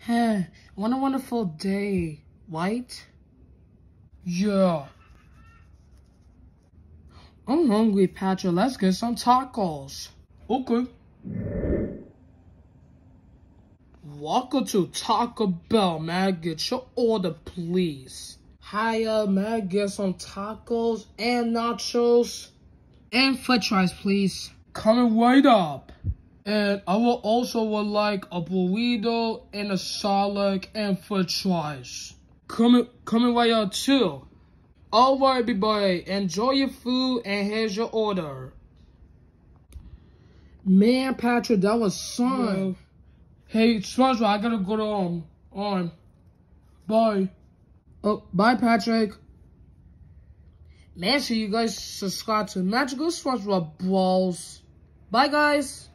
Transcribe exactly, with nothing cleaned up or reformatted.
Hey, what a wonderful day, right? Yeah. I'm hungry, Patrick. Let's get some tacos. Okay. Welcome to Taco Bell, man. Get your order, please. Hiya, man. Get some tacos and nachos and french fries, please. Coming right up. And I will also would like a burrito and a salad and french fries. Coming, coming right up too. Alright, everybody. Enjoy your food and here's your order. Man, Patrick, that was fun. Yeah. Hey, Spongebob, I gotta go to um on. Bye. Oh, bye, Patrick. Make sure you guys subscribe to Magical Spongebob Bros. Bye, guys.